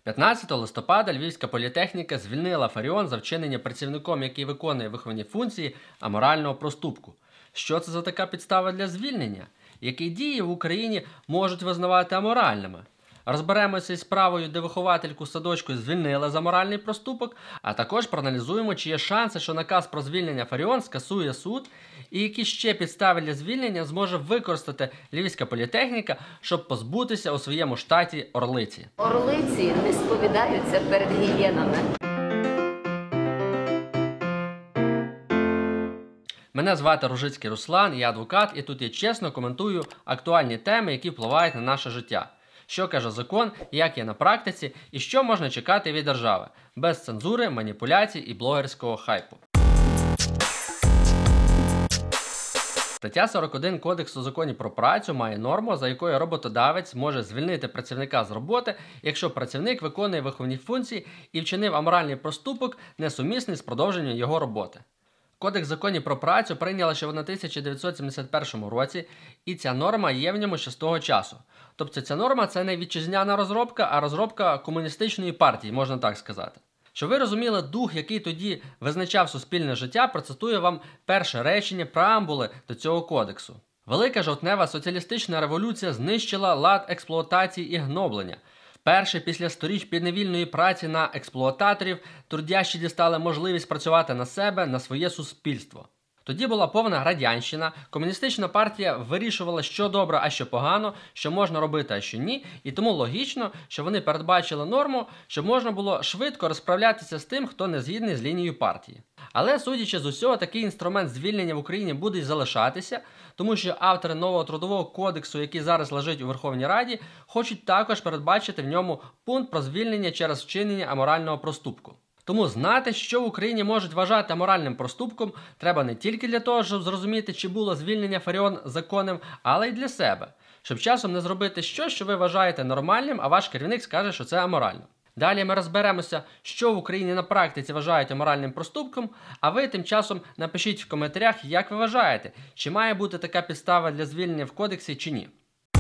15 листопада Львівська політехніка звільнила Фаріон за вчинення працівником, який виконує виховні функції, аморального проступку. Що це за така підстава для звільнення? Які дії в Україні можуть визнавати аморальними? Розберемося із справою, де виховательку садочку звільнили за моральний проступок, а також проаналізуємо, чи є шанси, що наказ про звільнення Фаріон скасує суд, і які ще підстави для звільнення зможе використати Львівська політехніка, щоб позбутися у своєму штаті орлиці. Орлиці не сповідаються перед гієнами. Мене звати Ружицький Руслан, я адвокат, і тут я чесно коментую актуальні теми, які впливають на наше життя. Що каже закон, як є на практиці, і що можна чекати від держави, без цензури, маніпуляцій і блогерського хайпу. Стаття 41 Кодексу законів про працю має норму, за якою роботодавець може звільнити працівника з роботи, якщо працівник виконує виховні функції і вчинив аморальний проступок, несумісний з продовженням його роботи. Кодекс законів про працю прийняли ще в 1971 році, і ця норма є в ньому ще з того часу. Тобто ця норма – це не вітчизняна розробка, а розробка комуністичної партії, можна так сказати. Щоб ви розуміли дух, який тоді визначав суспільне життя, процитую вам перше речення преамбули до цього кодексу. Велика жовтнева соціалістична революція знищила лад експлуатації і гноблення. Вперше після сторіч підневільної праці на експлуататорів трудящі дістали можливість працювати на себе, на своє суспільство. Тоді була повна радянщина, комуністична партія вирішувала, що добре, а що погано, що можна робити, а що ні, і тому логічно, що вони передбачили норму, щоб можна було швидко розправлятися з тим, хто не згідний з лінією партії. Але, судячи з усього, такий інструмент звільнення в Україні буде й залишатися, тому що автори нового трудового кодексу, який зараз лежить у Верховній Раді, хочуть також передбачити в ньому пункт про звільнення через вчинення аморального проступку. Тому знати, що в Україні можуть вважати аморальним проступком, треба не тільки для того, щоб зрозуміти, чи було звільнення Фаріон законним, але й для себе. Щоб часом не зробити щось, що ви вважаєте нормальним, а ваш керівник скаже, що це аморально. Далі ми розберемося, що в Україні на практиці вважають аморальним проступком, а ви тим часом напишіть в коментарях, як ви вважаєте, чи має бути така підстава для звільнення в кодексі, чи ні.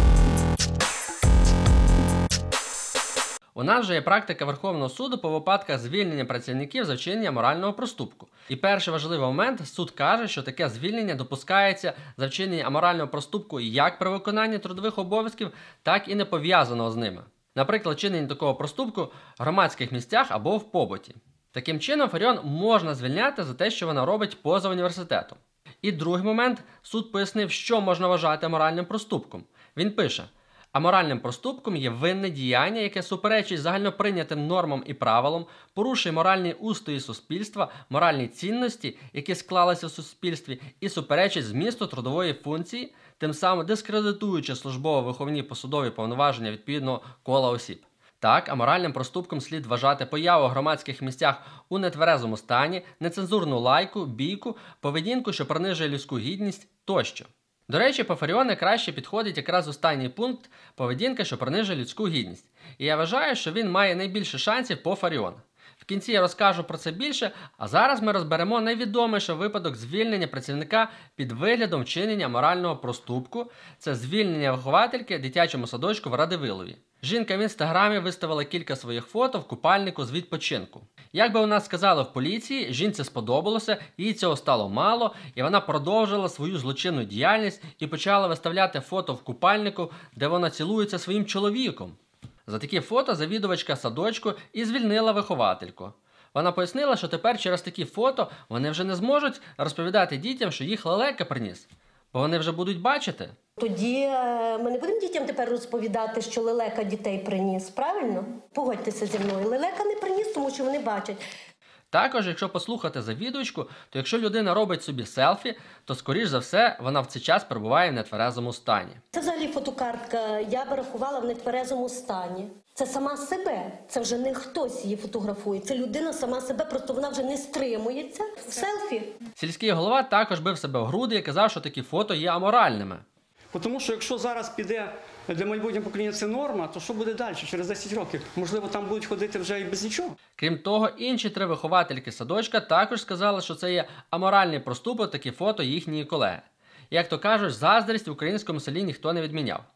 У нас вже є практика Верховного суду по випадках звільнення працівників за вчинення аморального проступку. І перший важливий момент – суд каже, що таке звільнення допускається за вчинення аморального проступку як при виконанні трудових обов'язків, так і не пов'язаного з ними. Наприклад, вчинення такого проступку в громадських місцях або в побуті. Таким чином, Фаріон можна звільняти за те, що вона робить поза університетом. І другий момент – суд пояснив, що можна вважати аморальним проступком. Він пише: аморальним проступком є винне діяння, яке суперечить загальноприйнятим нормам і правилам, порушує моральні устої суспільства, моральні цінності, які склалися в суспільстві, і суперечить змісту трудової функції, тим самим дискредитуючи службово-виховні посадові повноваження відповідного кола осіб. Так, аморальним проступком слід вважати появу в громадських місцях у нетверезому стані, нецензурну лайку, бійку, поведінку, що принижує людську гідність тощо. До речі, по Фаріону краще підходить якраз останній пункт – поведінка, що принижує людську гідність. І я вважаю, що він має найбільше шансів по Фаріону. В кінці я розкажу про це більше, а зараз ми розберемо найвідоміший випадок звільнення працівника під виглядом вчинення аморального проступку – це звільнення виховательки в дитячому садочку в Радивилові. Жінка в інстаграмі виставила кілька своїх фото в купальнику з відпочинку. Як би у нас сказали в поліції, жінці сподобалося, їй цього стало мало, і вона продовжила свою злочинну діяльність і почала виставляти фото в купальнику, де вона цілується своїм чоловіком. За такі фото завідувачка садочку і звільнила виховательку. Вона пояснила, що тепер через такі фото вони вже не зможуть розповідати дітям, що їх лелека приніс, бо вони вже будуть бачити. Тоді ми не будемо дітям тепер розповідати, що лелека дітей приніс, правильно? Погодьтеся зі мною. Лелека не приніс, тому що вони бачать. Також, якщо послухати завідувачку, то якщо людина робить собі селфі, то, скоріш за все, вона в цей час перебуває в нетверезому стані. Це взагалі фотокартка, я би рахувала в нетверезому стані. Це сама себе, це вже не хтось її фотографує, це людина сама себе, просто вона вже не стримується. Селфі. Сільський голова також бив себе в груди і казав, що такі фото є аморальними. Тому що якщо зараз піде для майбутнього покоління це норма, то що буде далі, через 10 років? Можливо, там будуть ходити вже і без нічого. Крім того, інші 3 виховательки садочка також сказали, що це є аморальний проступок, такі фото їхньої колеги. Як то кажуть, заздрість в українському селі ніхто не відміняв.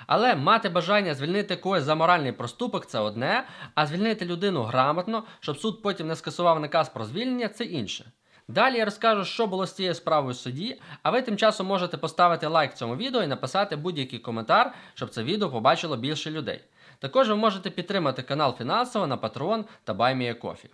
Але мати бажання звільнити когось за моральний проступок – це одне, а звільнити людину грамотно, щоб суд потім не скасував наказ про звільнення – це інше. Далі я розкажу, що було з цією справою в суді, а ви тим часом можете поставити лайк цьому відео і написати будь-який коментар, щоб це відео побачило більше людей. Також ви можете підтримати канал фінансово на Patreon та BuyMeACoffee.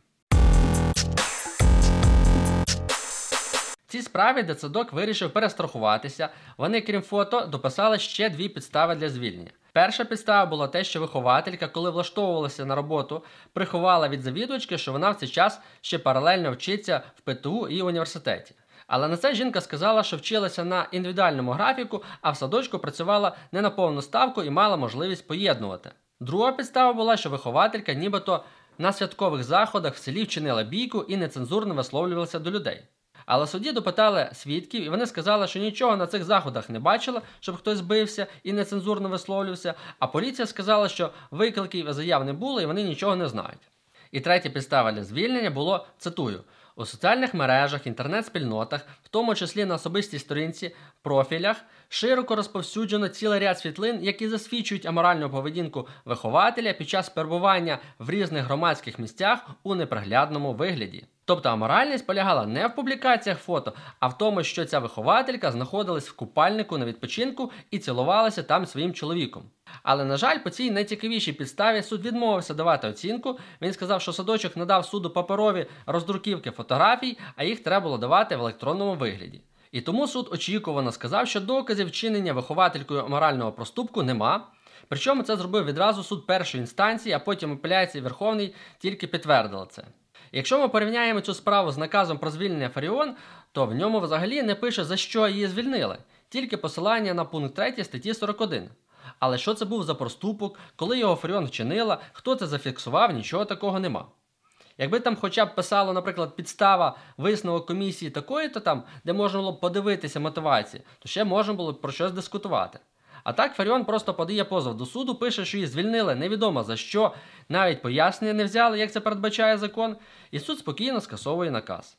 В цій справі дитсадок вирішив перестрахуватися. Вони, крім фото, дописали ще дві підстави для звільнення. Перша підстава була те, що вихователька, коли влаштовувалася на роботу, приховала від завідувачки, що вона в цей час ще паралельно вчиться в ПТУ і університеті. Але на це жінка сказала, що вчилася на індивідуальному графіку, а в садочку працювала не на повну ставку і мала можливість поєднувати. Друга підстава була, що вихователька нібито на святкових заходах в селі вчинила бійку і нецензурно висловлювалася до людей. Але судді допитали свідків, і вони сказали, що нічого на цих заходах не бачила, щоб хтось бився і нецензурно висловлювався, а поліція сказала, що викликів і заяв не було і вони нічого не знають. І третя підстава для звільнення було, цитую, у соціальних мережах, інтернет-спільнотах, в тому числі на особистій сторінці, профілях, широко розповсюджено цілий ряд світлин, які засвідчують аморальну поведінку вихователя під час перебування в різних громадських місцях у неприглядному вигляді. Тобто аморальність полягала не в публікаціях фото, а в тому, що ця вихователька знаходилась в купальнику на відпочинку і цілувалася там своїм чоловіком. Але, на жаль, по цій найцікавішій підставі суд відмовився давати оцінку. Він сказав, що садочок надав суду паперові роздруківки фотографій, а їх треба було давати в електронному вигляді. І тому суд очікувано сказав, що доказів вчинення вихователькою аморального проступку нема. Причому це зробив відразу суд першої інстанції, а потім апеляції Верховний тільки підтвердили це. Якщо ми порівняємо цю справу з наказом про звільнення Фаріон, то в ньому взагалі не пише, за що її звільнили, тільки посилання на пункт 3 статті 41. Але що це був за проступок, коли його Фаріон вчинила, хто це зафіксував, нічого такого нема. Якби там хоча б писало, наприклад, підстава висновок комісії такої-то там, де можна було б подивитися мотивації, то ще можна було б про щось дискутувати. А так Фаріон просто подає позов до суду, пише, що її звільнили невідомо за що, навіть пояснення не взяли, як це передбачає закон, і суд спокійно скасовує наказ.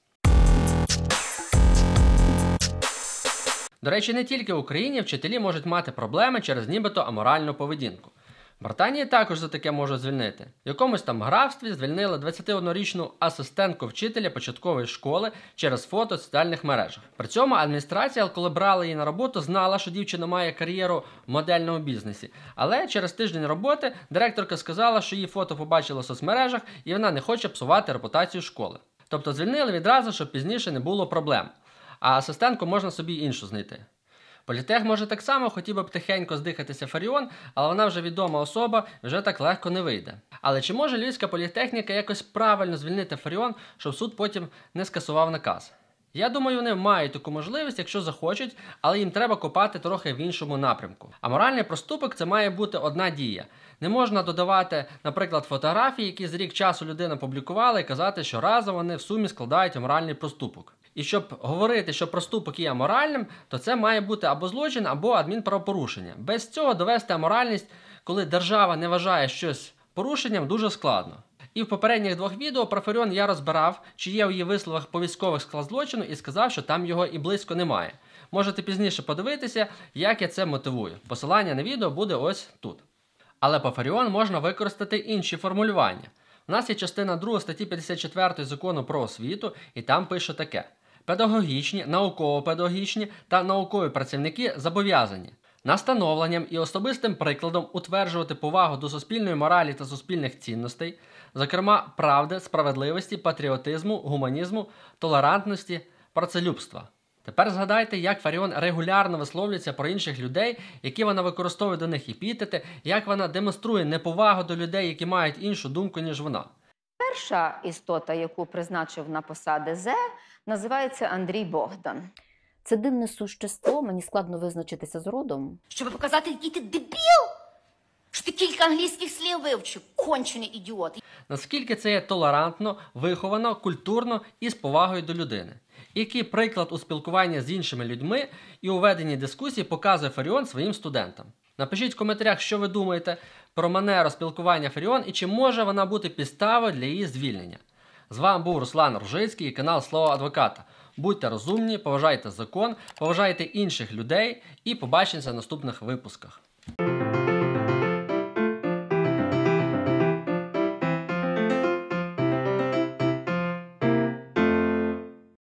До речі, не тільки в Україні вчителі можуть мати проблеми через нібито аморальну поведінку. В Британії також за таке можуть звільнити. В якомусь там графстві звільнили 21-річну асистентку вчителя початкової школи через фото в соціальних мережах. При цьому адміністрація, коли брала її на роботу, знала, що дівчина має кар'єру в модельному бізнесі. Але через тиждень роботи директорка сказала, що її фото побачила в соцмережах і вона не хоче псувати репутацію школи. Тобто звільнили відразу, щоб пізніше не було проблем. А асистентку можна собі іншу знайти. Політех може так само хотів би тихенько здихатися Фаріон, але вона вже відома особа, вже так легко не вийде. Але чи може Львівська політехніка якось правильно звільнити Фаріон, щоб суд потім не скасував наказ? Я думаю, вони мають таку можливість, якщо захочуть, але їм треба копати трохи в іншому напрямку. А моральний проступок – це має бути одна дія. Не можна додавати, наприклад, фотографії, які за рік часу людина публікувала, і казати, що разом вони в сумі складають аморальний проступок. І щоб говорити, що проступок є аморальним, то це має бути або злочин, або адмінправопорушення. Без цього довести аморальність, коли держава не вважає щось порушенням, дуже складно. І в попередніх двох відео про Фаріон я розбирав, чи є у її висловах по військових склад злочину, і сказав, що там його і близько немає. Можете пізніше подивитися, як я це мотивую. Посилання на відео буде ось тут. Але по Фаріон можна використати інші формулювання. У нас є частина 2 статті 54 Закону про освіту, і там пише таке. Педагогічні, науково-педагогічні та наукові працівники зобов'язані настановленням і особистим прикладом утверджувати повагу до суспільної моралі та суспільних цінностей, зокрема правди, справедливості, патріотизму, гуманізму, толерантності, працелюбства. Тепер згадайте, як Фаріон регулярно висловлюється про інших людей, які вона використовує до них епітети, як вона демонструє неповагу до людей, які мають іншу думку, ніж вона. Перша істота, яку призначив на посади Зе, називається Андрій Богдан. Це дивне существо, мені складно визначитися з родом. Щоб показати, який ти дебіл, що ти кілька англійських слів вивчив, кончений ідіот. Наскільки це є толерантно, виховано, культурно і з повагою до людини. Який приклад у спілкуванні з іншими людьми і у веденні дискусії показує Фаріон своїм студентам? Напишіть в коментарях, що ви думаєте про манеру спілкування Фаріон і чи може вона бути підставою для її звільнення. З вами був Руслан Ружицький і канал Слово Адвоката. Будьте розумні, поважайте закон, поважайте інших людей і побачимося в наступних випусках.